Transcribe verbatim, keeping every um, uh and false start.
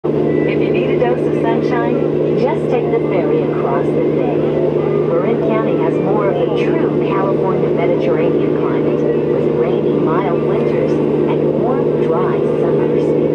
If you need a dose of sunshine, just take the ferry across the bay. Marin County has more of the true California Mediterranean climate, with rainy, mild winters and warm, dry summers.